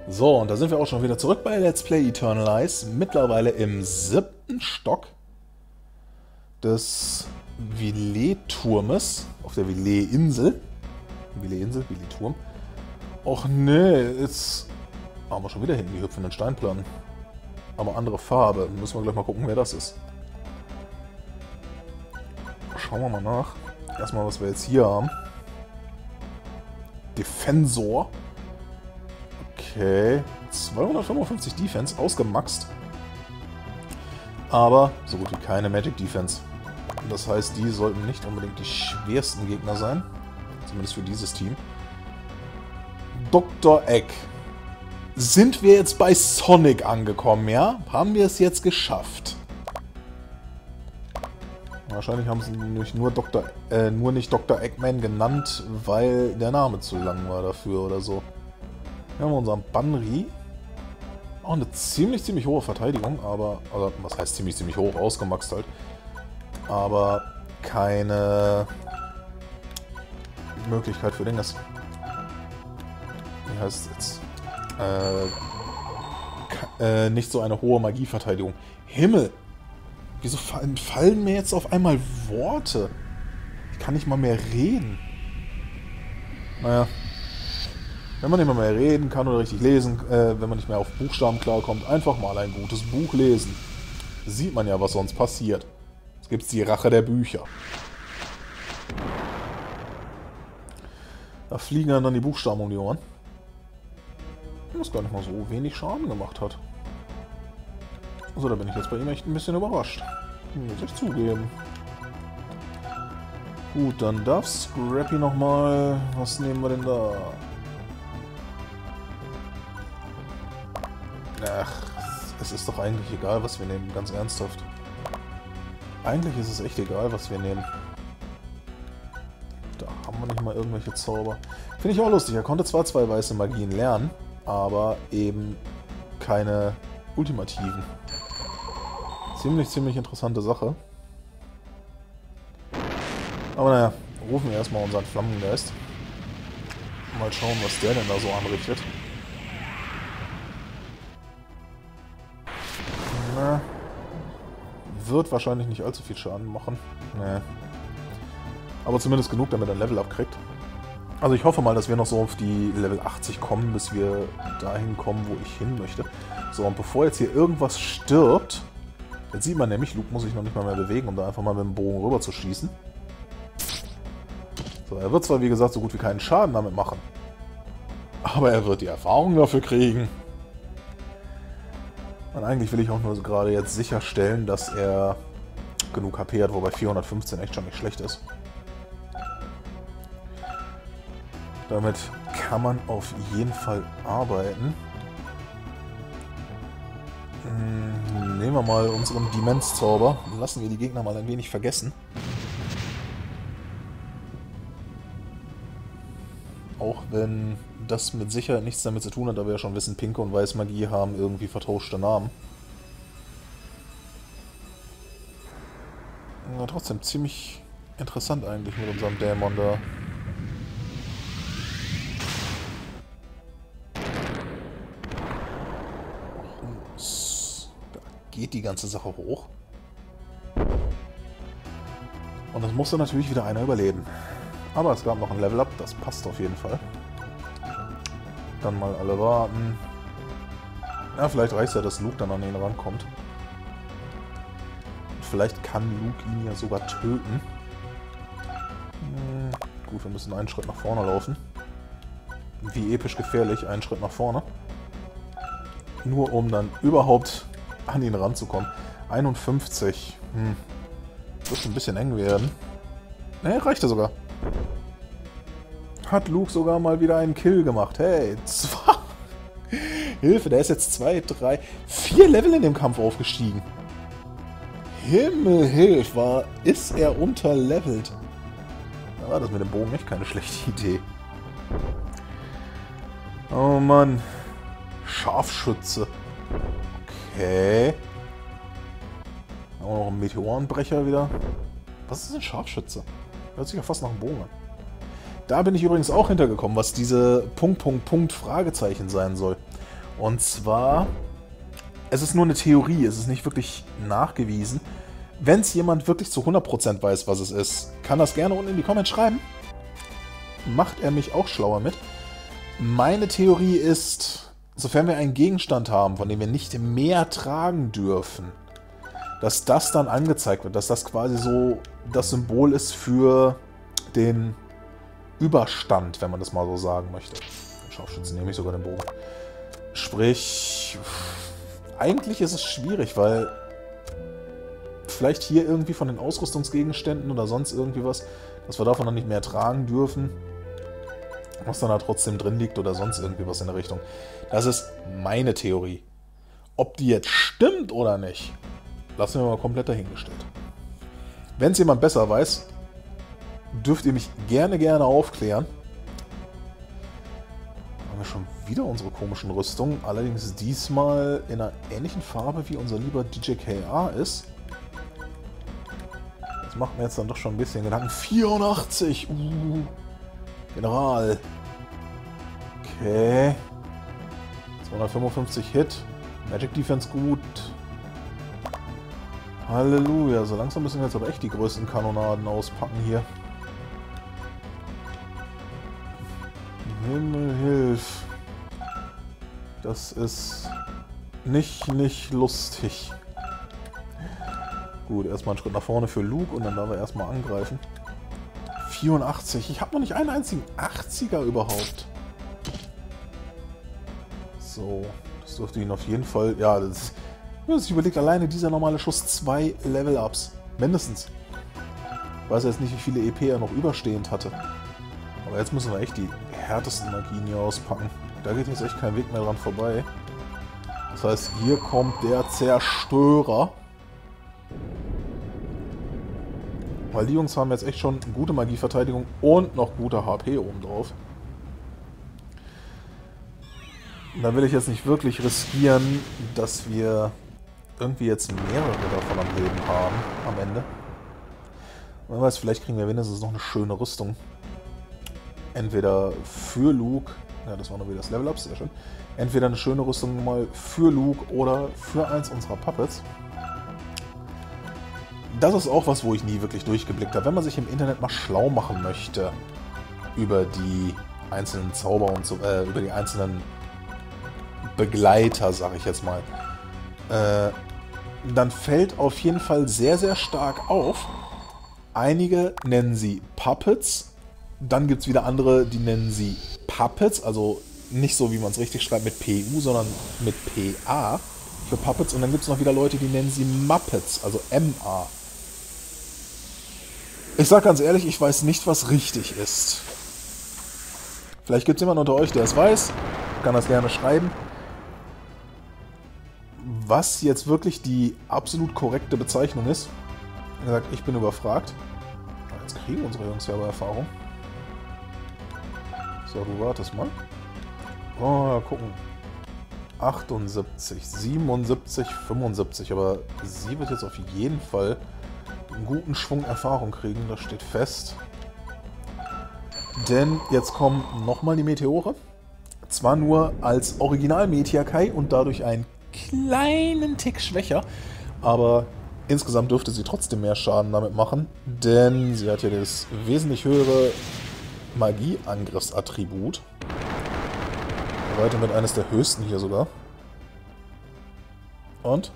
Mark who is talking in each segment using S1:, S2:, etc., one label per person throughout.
S1: So, und da sind wir auch schon wieder zurück bei Let's Play Eternal Ice. Mittlerweile im 7. Stock des Villet-Turmes. Auf der Villet-Insel. Villet-Insel, Villet-Turm. Och nee, jetzt haben wir schon wieder hinten die hüpfenden Steinplatten. Aber andere Farbe. Müssen wir gleich mal gucken, wer das ist. Schauen wir mal nach. Erstmal, was wir jetzt hier haben. Defensor. Okay. 255 Defense, ausgemaxt. Aber so gut wie keine Magic Defense. Das heißt, die sollten nicht unbedingt die schwersten Gegner sein. Zumindest für dieses Team. Dr. Egg. Sind wir jetzt bei Sonic angekommen, ja? Haben wir es jetzt geschafft? Wahrscheinlich haben sie nicht nur nicht Dr. Eggman genannt, weil der Name zu lang war dafür oder so. Hier haben wir unseren Banri. Auch eine ziemlich hohe Verteidigung, aber... Also, was heißt ziemlich hoch? Ausgemaxt halt. Aber keine Möglichkeit für Dinges. Wie heißt es jetzt? Nicht so eine hohe Magieverteidigung. Himmel! Wieso fallen mir jetzt auf einmal Worte? Ich kann nicht mal mehr reden. Naja. Wenn man nicht mal mehr reden kann oder richtig lesen, wenn man nicht mehr auf Buchstaben klarkommt, einfach mal ein gutes Buch lesen. Sieht man ja, was sonst passiert. Es gibt die Rache der Bücher. Da fliegen dann die Buchstaben um die Ohren. Was gar nicht mal so wenig Schaden gemacht hat. Also da bin ich jetzt bei ihm echt ein bisschen überrascht. Muss ich zugeben. Gut, dann darf Scrappy nochmal... Was nehmen wir denn da? Ach, es ist doch eigentlich egal, was wir nehmen, ganz ernsthaft. Eigentlich ist es echt egal, was wir nehmen. Da haben wir nicht mal irgendwelche Zauber. Finde ich auch lustig, er konnte zwar 2 weiße Magien lernen, aber eben keine ultimativen. Ziemlich interessante Sache. Aber naja, rufen wir erstmal unseren Flammengeist. Mal schauen, was der denn da so anrichtet. Na, wird wahrscheinlich nicht allzu viel Schaden machen. Nee. Aber zumindest genug, damit er ein Level abkriegt. Also ich hoffe mal, dass wir noch so auf die Level 80 kommen, bis wir dahin kommen, wo ich hin möchte. So, und bevor jetzt hier irgendwas stirbt... Jetzt sieht man nämlich, Luke muss sich noch nicht mal mehr bewegen, um da einfach mal mit dem Bogen rüber zu schießen. So, er wird zwar, wie gesagt, so gut wie keinen Schaden damit machen. Aber er wird die Erfahrung dafür kriegen. Und eigentlich will ich auch nur gerade jetzt sicherstellen, dass er genug HP hat, wobei 415 echt schon nicht schlecht ist. Damit kann man auf jeden Fall arbeiten. Nehmen wir mal unseren Demenzzauber und lassen wir die Gegner mal ein wenig vergessen. Auch wenn das mit Sicherheit nichts damit zu tun hat, da wir ja schon wissen, Pinke und Weiß Magie haben irgendwie vertauschte Namen. Ja, trotzdem ziemlich interessant eigentlich mit unserem Dämon da. Geht die ganze Sache hoch. Und das musste natürlich wieder einer überleben. Aber es gab noch ein Level-Up, das passt auf jeden Fall. Dann mal alle warten. Ja, vielleicht reicht es ja, dass Luke dann an ihn rankommt. Vielleicht kann Luke ihn ja sogar töten. Gut, wir müssen einen Schritt nach vorne laufen. Wie episch gefährlich, einen Schritt nach vorne. Nur um dann überhaupt an ihn ranzukommen. 51. Wird ein bisschen eng werden. Ne, reicht ja sogar. Hat Luke sogar mal wieder einen Kill gemacht. Hey, 2. Hilfe, der ist jetzt 2, 3, 4 Level in dem Kampf aufgestiegen. Himmelhilf, ist er unterlevelt. Da war das mit dem Bogen echt keine schlechte Idee. Oh Mann. Scharfschütze. Okay. Haben wir noch einen Meteorenbrecher wieder. Was ist ein Scharfschütze? Hört sich ja fast nach einem Bogen an. Da bin ich übrigens auch hintergekommen, was diese Punkt Fragezeichen sein soll. Und zwar, es ist nur eine Theorie, es ist nicht wirklich nachgewiesen. Wenn es jemand wirklich zu 100% weiß, was es ist, kann das gerne unten in die Comments schreiben. Macht er mich auch schlauer mit. Meine Theorie ist, sofern wir einen Gegenstand haben, von dem wir nicht mehr tragen dürfen, dass das dann angezeigt wird, dass das quasi so das Symbol ist für den Überstand, wenn man das mal so sagen möchte. Den Scharfschützen nehme ich sogar den Bogen. Sprich, eigentlich ist es schwierig, weil vielleicht hier irgendwie von den Ausrüstungsgegenständen oder sonst irgendwie was, dass wir davon dann nicht mehr tragen dürfen, was dann da trotzdem drin liegt oder sonst irgendwie was in der Richtung. Das ist meine Theorie. Ob die jetzt stimmt oder nicht, lassen wir mal komplett dahingestellt. Wenn es jemand besser weiß, dürft ihr mich gerne aufklären. Haben wir schon wieder unsere komischen Rüstungen, allerdings diesmal in einer ähnlichen Farbe wie unser lieber DJKA ist. Das macht mir jetzt dann doch schon ein bisschen Gedanken. 84! General. Okay. 255 Hit. Magic Defense gut. Halleluja. So langsam müssen wir jetzt aber echt die größten Kanonaden auspacken hier. Himmel hilf. Das ist nicht lustig. Gut, erstmal einen Schritt nach vorne für Luke und dann darf er erstmal angreifen. 84. Ich habe noch nicht einen einzigen 80er überhaupt. So, das dürfte ihn auf jeden Fall... Ja, das ich überlegt, alleine dieser normale Schuss 2 Level-Ups. Mindestens. Ich weiß jetzt nicht, wie viele EP er noch überstehend hatte. Aber jetzt müssen wir echt die härtesten Magien hier auspacken. Da geht jetzt echt kein Weg mehr dran vorbei. Das heißt, hier kommt der Zerstörer. Weil die Jungs haben jetzt echt schon gute Magieverteidigung und noch gute HP obendrauf. Da will ich jetzt nicht wirklich riskieren, dass wir irgendwie jetzt mehrere davon am Leben haben am Ende. Wer weiß, vielleicht kriegen wir wenigstens noch eine schöne Rüstung. Entweder für Luke, ja, das war noch wieder das Level-Up, sehr schön. Entweder eine schöne Rüstung mal für Luke oder für eins unserer Puppets. Das ist auch was, wo ich nie wirklich durchgeblickt habe. Wenn man sich im Internet mal schlau machen möchte über die einzelnen Zauber und so, über die einzelnen Begleiter, sage ich jetzt mal, dann fällt auf jeden Fall sehr stark auf. Einige nennen sie Puppets, dann gibt es wieder andere, die nennen sie Puppets, also nicht so, wie man es richtig schreibt mit PU, sondern mit PA für Puppets. Und dann gibt es noch wieder Leute, die nennen sie Muppets, also MA. Ich sag ganz ehrlich, ich weiß nicht, was richtig ist. Vielleicht gibt es jemanden unter euch, der es weiß. Kann das gerne schreiben. Was jetzt wirklich die absolut korrekte Bezeichnung ist. Wie gesagt, ich bin überfragt. Jetzt kriegen unsere Jungs ja aber Erfahrung. So, du wartest mal. Oh, gucken. 78, 77, 75. Aber sie wird jetzt auf jeden Fall einen guten Schwung Erfahrung kriegen, das steht fest. Denn jetzt kommen nochmal die Meteore. Zwar nur als Original Metiakai und dadurch einen kleinen Tick schwächer, aber insgesamt dürfte sie trotzdem mehr Schaden damit machen, denn sie hat ja das wesentlich höhere Magieangriffsattribut. Weiter mit eines der höchsten hier sogar. Und?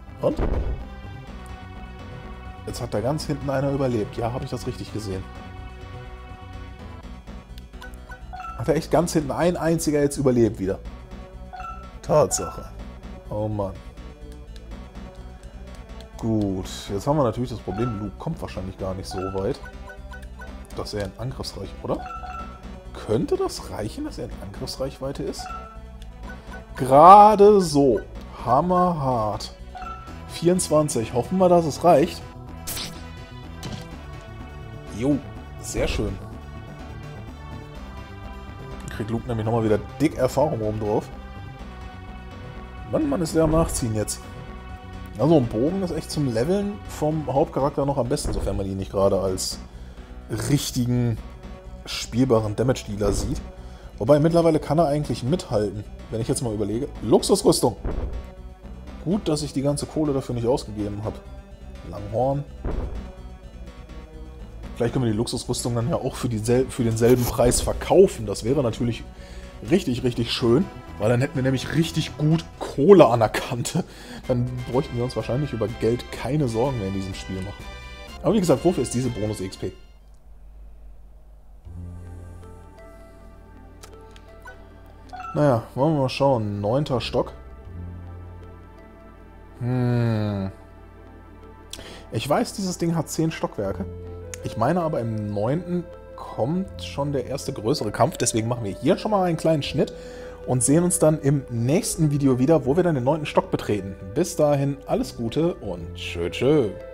S1: Jetzt hat da ganz hinten einer überlebt. Ja, habe ich das richtig gesehen. Hat er echt ganz hinten ein einziger jetzt überlebt wieder. Tatsache. Oh Mann. Gut, jetzt haben wir natürlich das Problem, Luke kommt wahrscheinlich gar nicht so weit, dass er in Angriffsreich, oder? Könnte das reichen, dass er in Angriffsreichweite ist? Gerade so. Hammerhart. 24. Hoffen wir, dass es reicht. Jo, sehr schön. Kriegt Luke nämlich nochmal wieder dick Erfahrung oben drauf. Mann, ist der am Nachziehen jetzt. Also ein Bogen ist echt zum Leveln vom Hauptcharakter noch am besten, sofern man ihn nicht gerade als richtigen, spielbaren Damage-Dealer sieht. Wobei mittlerweile kann er eigentlich mithalten. wenn ich jetzt mal überlege. Luxusrüstung. Gut, dass ich die ganze Kohle dafür nicht ausgegeben habe. Langhorn. Vielleicht können wir die Luxusrüstung dann ja auch für denselben Preis verkaufen. Das wäre natürlich richtig, richtig schön. Weil dann hätten wir nämlich richtig gut Kohle an der Kante. Dann bräuchten wir uns wahrscheinlich über Geld keine Sorgen mehr in diesem Spiel machen. Aber wie gesagt, wofür ist diese Bonus-XP? Naja, wollen wir mal schauen. 9. Stock. Ich weiß, dieses Ding hat 10 Stockwerke. Ich meine aber, im 9. kommt schon der erste größere Kampf. Deswegen machen wir hier schon mal einen kleinen Schnitt und sehen uns dann im nächsten Video wieder, wo wir dann den 9. Stock betreten. Bis dahin alles Gute und tschö tschö.